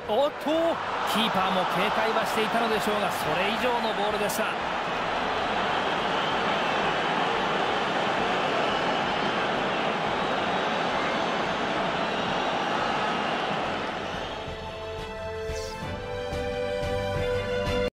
おっとキーパーも警戒はしていたのでしょうが、それ以上のボールでした。